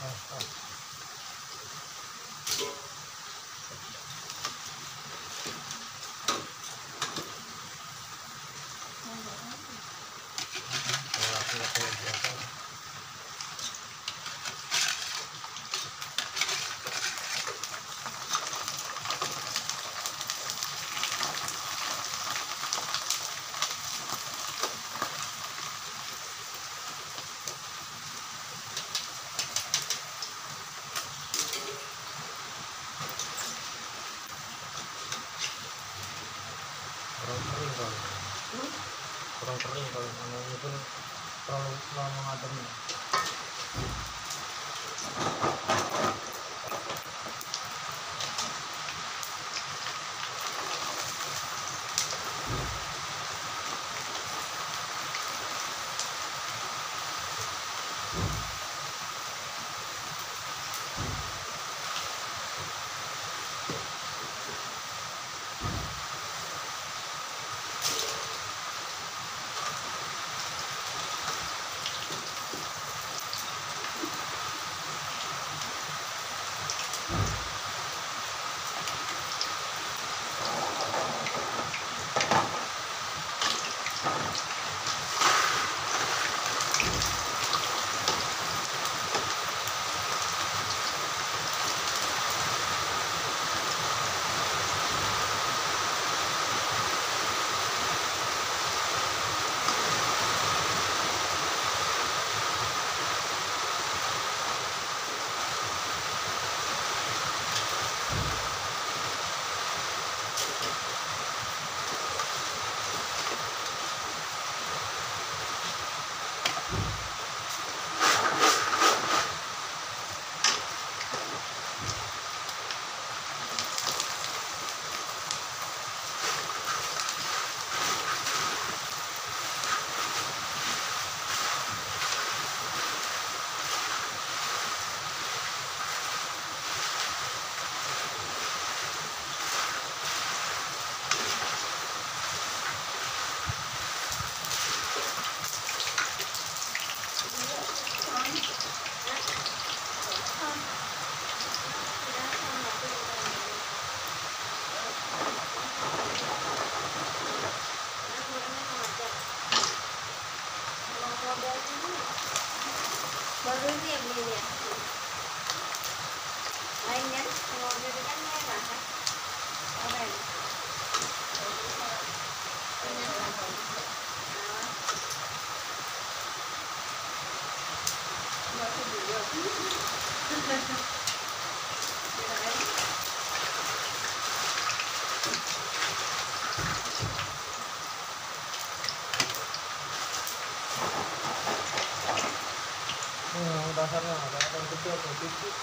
kurang kering kalau ini pun terlalu lama ngademnya. Baru ini ya belinya. Lainnya kalau dari kan merah kan? Oranye. Dasarnya ada yang gede atau kecil.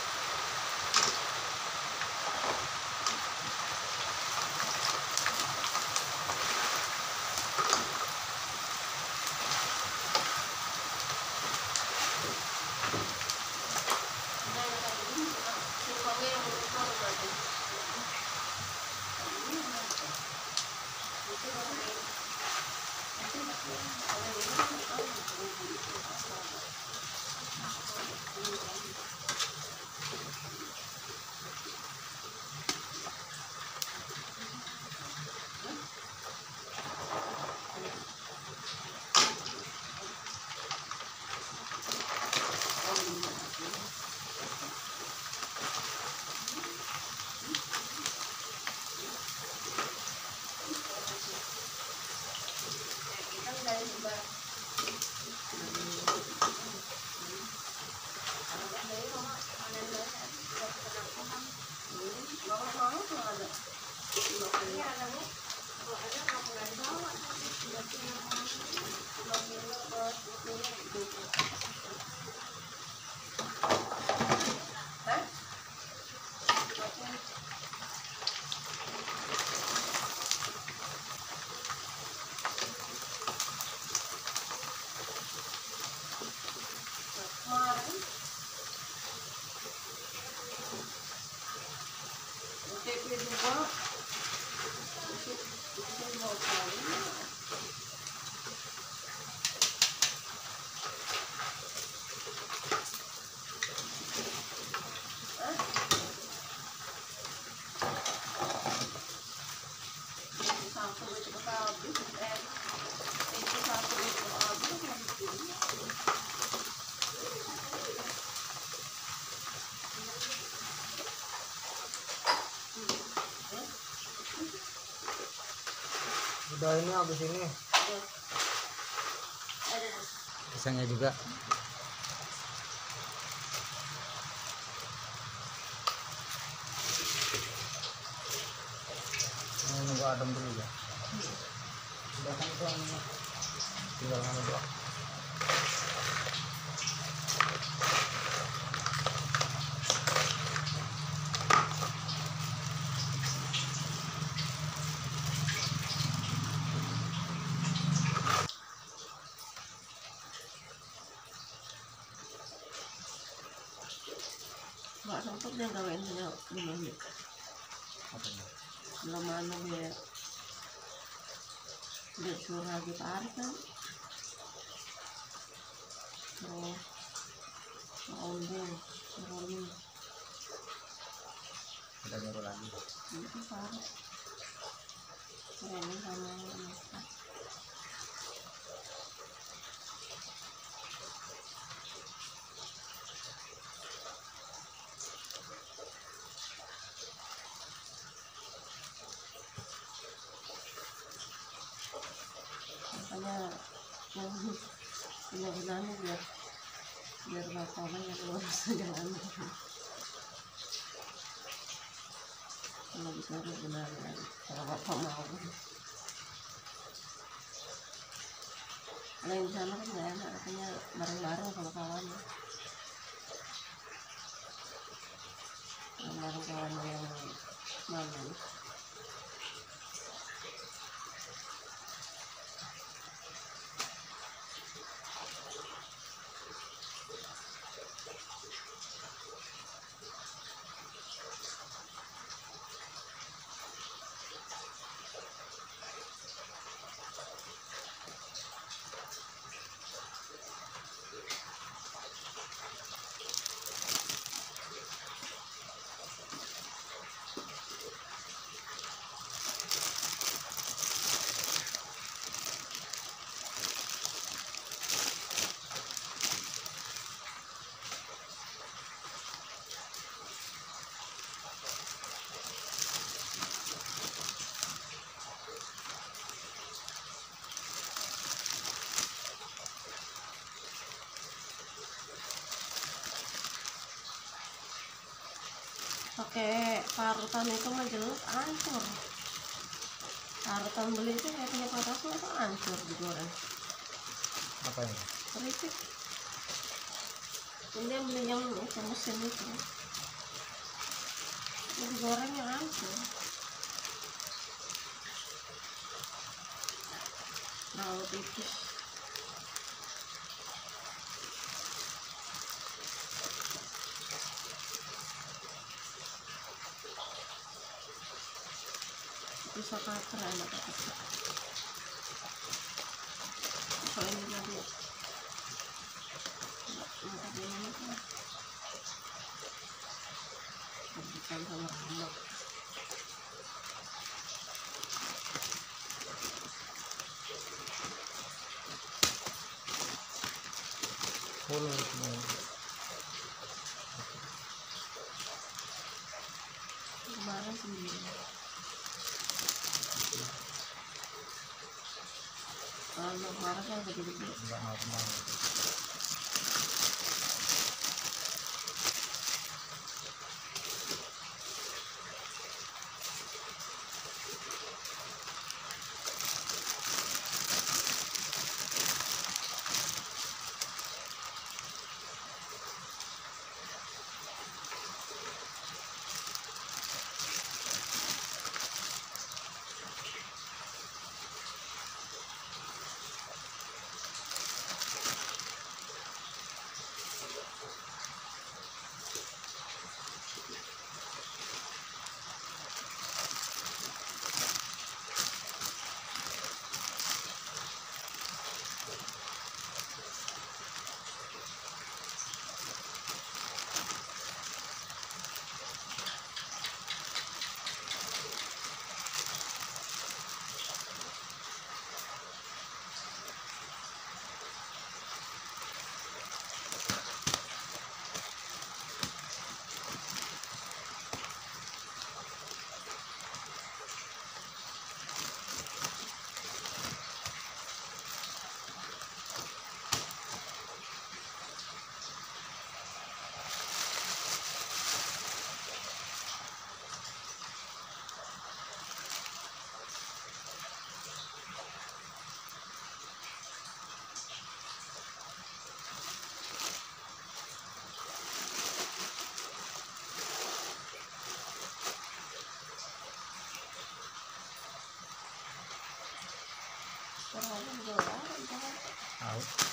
Udah ini habis ini. pisangnya juga. Ini nunggu adem dulu ya. Udah kan tuangnya. Tinggal mana doang. Nggak sempet dia gawain punya belum nih. Apanya? Belum anu dia suruh lagi tarik kan. Terus rolling Udah nyuruh lagi. itu tarik. Ini sama masak. Makanya yang benar-benarnya biar bapaknya yang lurus jalan. Kalau bisa benar kalau bapak mau. Kalau yang di sana kan nggak enak, katanya bareng-bareng sama kawan. Bareng kawan yang mana? Pakai parutan itu mah jelas hancur. Parutan beli itu kayak punya patasnya itu hancur digoreng. Apa ini? Keripik. Ini dia beli yang itu mesin itu. Ini digorengnya hancur. Terlalu tipis. Bisa cutter enak cutter. Kalau ini tadi nggak ini kan bukan sama lemak. Full semua. Kemarin sendiri. Kalau kemarin kan gede-gede. Enggak normal. Kurang juga lah, jangan. Tahu.